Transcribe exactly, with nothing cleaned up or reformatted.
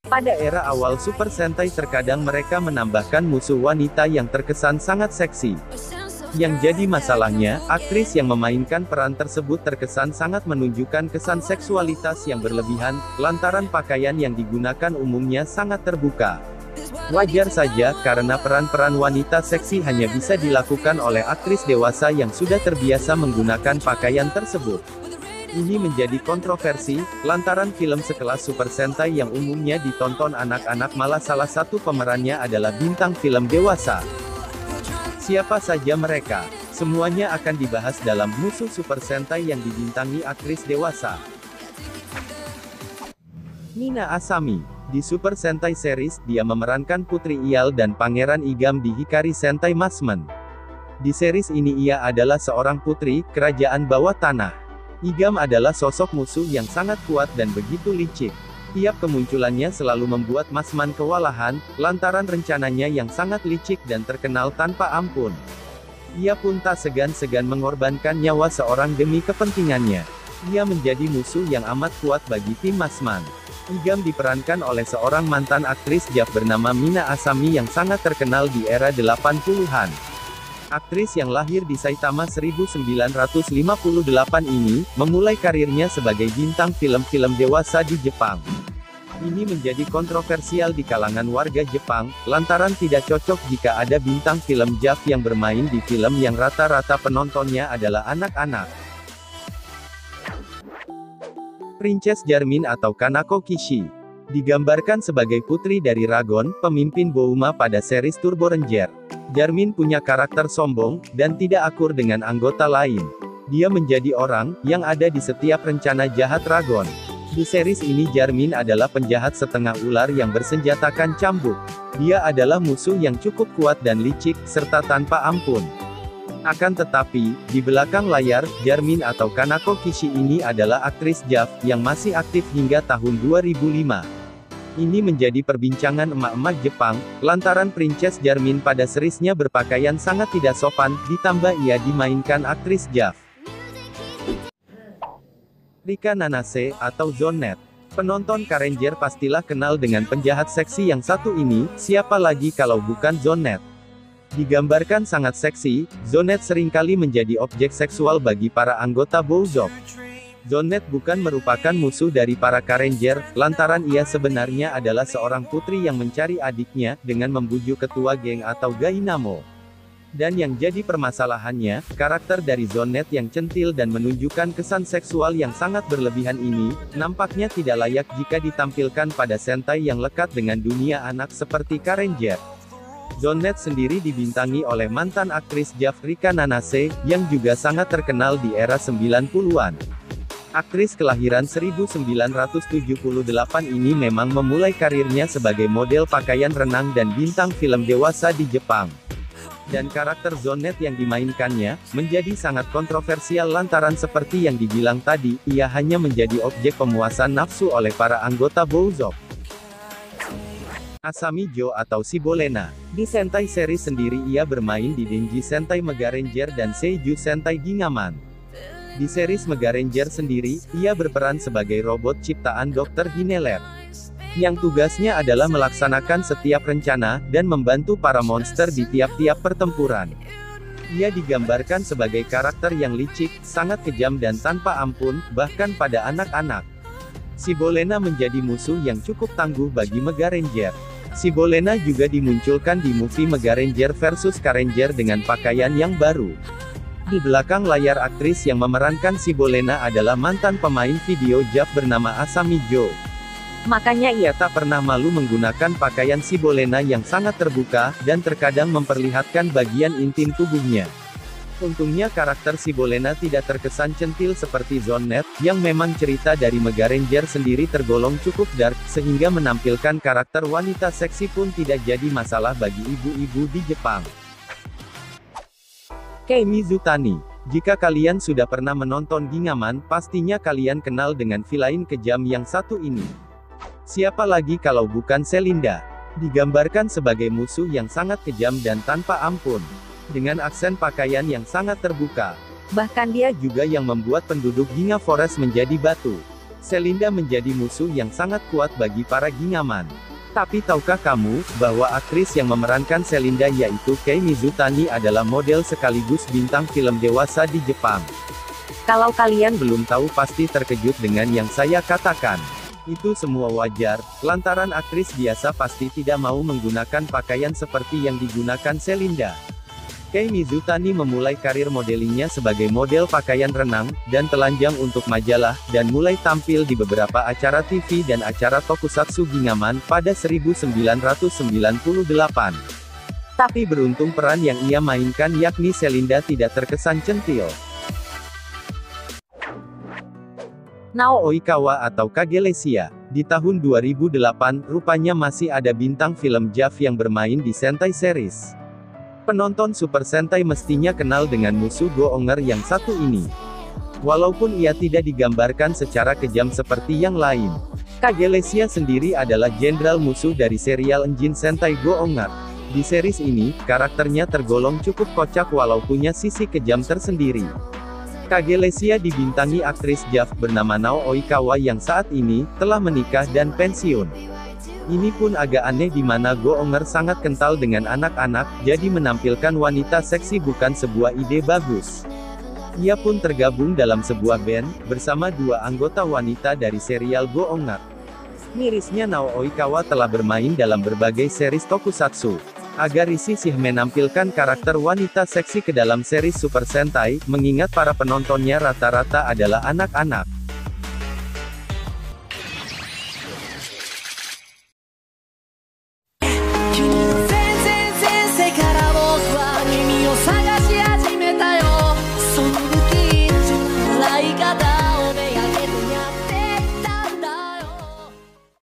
Pada era awal Super Sentai terkadang mereka menambahkan musuh wanita yang terkesan sangat seksi. Yang jadi masalahnya, aktris yang memainkan peran tersebut terkesan sangat menunjukkan kesan seksualitas yang berlebihan, lantaran pakaian yang digunakan umumnya sangat terbuka. Wajar saja, karena peran-peran wanita seksi hanya bisa dilakukan oleh aktris dewasa yang sudah terbiasa menggunakan pakaian tersebut. Ini menjadi kontroversi, lantaran film sekelas Super Sentai yang umumnya ditonton anak-anak malah salah satu pemerannya adalah bintang film dewasa. Siapa saja mereka? Semuanya akan dibahas dalam Musuh Super Sentai yang dibintangi aktris dewasa. Mina Asami. Di Super Sentai series, dia memerankan Putri Ial dan Pangeran Igam di Hikari Sentai Masmen. Di series ini ia adalah seorang putri, kerajaan bawah tanah. Igam adalah sosok musuh yang sangat kuat dan begitu licik. Tiap kemunculannya selalu membuat Masman kewalahan, lantaran rencananya yang sangat licik dan terkenal tanpa ampun. Ia pun tak segan-segan mengorbankan nyawa seorang demi kepentingannya. Ia menjadi musuh yang amat kuat bagi tim Masman. Igam diperankan oleh seorang mantan aktris J A V bernama Mina Asami yang sangat terkenal di era delapan puluhan. Aktris yang lahir di Saitama seribu sembilan ratus lima puluh delapan ini, memulai karirnya sebagai bintang film-film dewasa di Jepang. Ini menjadi kontroversial di kalangan warga Jepang, lantaran tidak cocok jika ada bintang film J A V yang bermain di film yang rata-rata penontonnya adalah anak-anak. Princess Jarmin atau Kanako Kishi digambarkan sebagai putri dari Ragon, pemimpin Bouma pada series Turbo Ranger. Jarmin punya karakter sombong, dan tidak akur dengan anggota lain. Dia menjadi orang, yang ada di setiap rencana jahat Ragon. Di series ini Jarmin adalah penjahat setengah ular yang bersenjatakan cambuk. Dia adalah musuh yang cukup kuat dan licik, serta tanpa ampun. Akan tetapi, di belakang layar, Jarmin atau Kanako Kishi ini adalah aktris J A V, yang masih aktif hingga tahun dua ribu lima. Ini menjadi perbincangan emak-emak Jepang, lantaran Princess Jarmin pada seriesnya berpakaian sangat tidak sopan, ditambah ia dimainkan aktris J A V. Rika Nanase, atau Zonet. Penonton Karenjer pastilah kenal dengan penjahat seksi yang satu ini, siapa lagi kalau bukan Zonet. Digambarkan sangat seksi, Zonet seringkali menjadi objek seksual bagi para anggota Bouzok. Zonet bukan merupakan musuh dari para Karenjer, lantaran ia sebenarnya adalah seorang putri yang mencari adiknya, dengan membujuk ketua geng atau Gainamo. Dan yang jadi permasalahannya, karakter dari Zonet yang centil dan menunjukkan kesan seksual yang sangat berlebihan ini, nampaknya tidak layak jika ditampilkan pada Sentai yang lekat dengan dunia anak seperti Karenjer. Zonet sendiri dibintangi oleh mantan aktris J A V Rika Nanase, yang juga sangat terkenal di era sembilan puluhan. Aktris kelahiran seribu sembilan ratus tujuh puluh delapan ini memang memulai karirnya sebagai model pakaian renang dan bintang film dewasa di Jepang. Dan karakter Zonet yang dimainkannya, menjadi sangat kontroversial lantaran seperti yang dibilang tadi, ia hanya menjadi objek pemuasan nafsu oleh para anggota Bouzok. Asami Jo atau Sibolena. Di Sentai series sendiri ia bermain di Denji Sentai Mega Ranger dan Seiju Sentai Gingaman. Di series Mega Ranger sendiri, ia berperan sebagai robot ciptaan dokter Hineler. Yang tugasnya adalah melaksanakan setiap rencana, dan membantu para monster di tiap-tiap pertempuran. Ia digambarkan sebagai karakter yang licik, sangat kejam dan tanpa ampun, bahkan pada anak-anak. Sibolena menjadi musuh yang cukup tangguh bagi Mega Ranger. Sibolena juga dimunculkan di movie Mega Ranger versus Karenjer dengan pakaian yang baru. Di belakang layar aktris yang memerankan Sibolena adalah mantan pemain video J A V bernama Asami Jo. Makanya ia tak pernah malu menggunakan pakaian Sibolena yang sangat terbuka, dan terkadang memperlihatkan bagian intim tubuhnya. Untungnya karakter Sibolena tidak terkesan centil seperti Zonet, yang memang cerita dari Mega Ranger sendiri tergolong cukup dark, sehingga menampilkan karakter wanita seksi pun tidak jadi masalah bagi ibu-ibu di Jepang. Kei Mizutani. Jika kalian sudah pernah menonton Gingaman, pastinya kalian kenal dengan villain kejam yang satu ini. Siapa lagi kalau bukan Selinda? Digambarkan sebagai musuh yang sangat kejam dan tanpa ampun. Dengan aksen pakaian yang sangat terbuka. Bahkan dia juga yang membuat penduduk Ginga Forest menjadi batu. Selinda menjadi musuh yang sangat kuat bagi para Gingaman. Tapi tahukah kamu, bahwa aktris yang memerankan Selinda yaitu Kei Mizutani adalah model sekaligus bintang film dewasa di Jepang. Kalau kalian belum tahu pasti terkejut dengan yang saya katakan. Itu semua wajar, lantaran aktris biasa pasti tidak mau menggunakan pakaian seperti yang digunakan Selinda. Kei Mizutani memulai karir modelingnya sebagai model pakaian renang, dan telanjang untuk majalah, dan mulai tampil di beberapa acara T V dan acara tokusatsu Gingaman pada seribu sembilan ratus sembilan puluh delapan. Tapi beruntung peran yang ia mainkan yakni Selinda tidak terkesan centil. Nao Oikawa atau Kagelesia. Di tahun dua ribu delapan, rupanya masih ada bintang film J A V yang bermain di Sentai series. Penonton Super Sentai mestinya kenal dengan musuh Go-onger yang satu ini. Walaupun ia tidak digambarkan secara kejam seperti yang lain. Kagelesia sendiri adalah jenderal musuh dari serial Engine Sentai Go-onger. Di series ini, karakternya tergolong cukup kocak walau punya sisi kejam tersendiri. Kagelesia dibintangi aktris J A V bernama Nao Oikawa yang saat ini, telah menikah dan pensiun. Ini pun agak aneh di mana Go-onger sangat kental dengan anak-anak, jadi menampilkan wanita seksi bukan sebuah ide bagus. Ia pun tergabung dalam sebuah band, bersama dua anggota wanita dari serial Go-onger. Mirisnya Nao Oikawa telah bermain dalam berbagai series tokusatsu. Agak risih sih menampilkan karakter wanita seksi ke dalam series Super Sentai, mengingat para penontonnya rata-rata adalah anak-anak. You